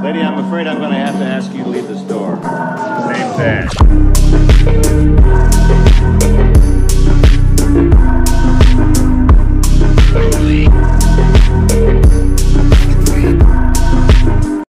Lady, I'm afraid I'm going to have to ask you to leave this door. Name that.